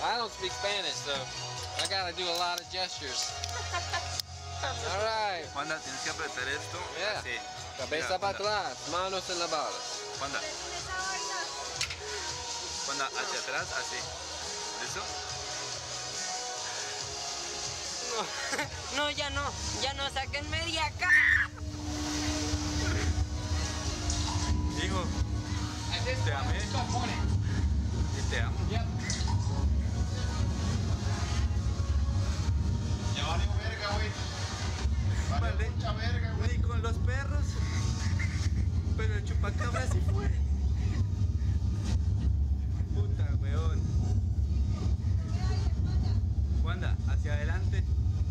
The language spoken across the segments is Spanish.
I don't speak Spanish, so I gotta do a lot of gestures. All right. Wanda, tienes que apretar esto. Yeah. Así. Cabeza Mira, para Wanda. atrás, manos en la bala. Wanda. Wanda, hacia atrás, así. ¿Listo? No, ya no, sáquenme de acá. Hijo, te amé. Y te amo. Ya vale verga, güey. Vale Vale. mucha verga, güey. Ni con los perros. Pero el chupacabra sí fue. Puta, weón. Wanda, hacia adelante.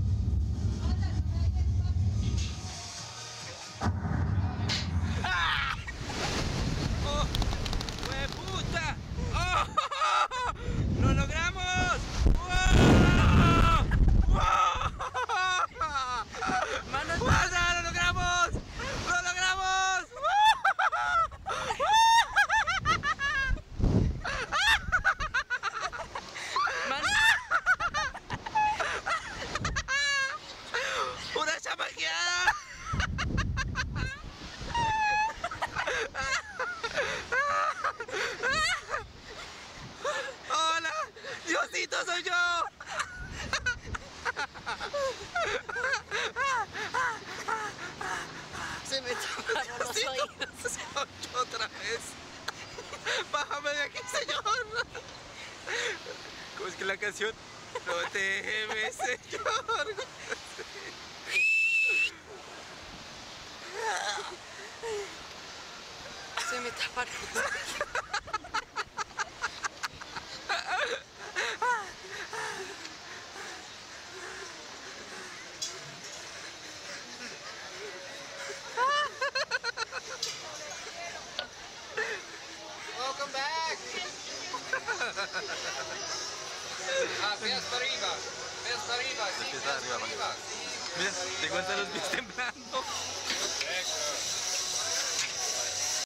¡Ah! ¡Oh! ¡Hueputa! ¡Oh! ¡Lo logramos! ¡Wow! ¡Wow! Manos. ¡Wanda, lo logramos! ¡Lo logramos! ¡Una chamaqueada! ¡Hola! ¡Diosito, soy yo! Se me taparon los Diosito, oídos. soy yo otra vez. ¡Bájame de aquí, señor! ¿Cómo es que la canción? ¡Protégeme, señor! Se me taparon los oídos. Welcome back. Pies para arriba. Pies para arriba. Sí, Pies pies para arriba, para arriba. Mira, te cuentan los pies temblando. Perfecto.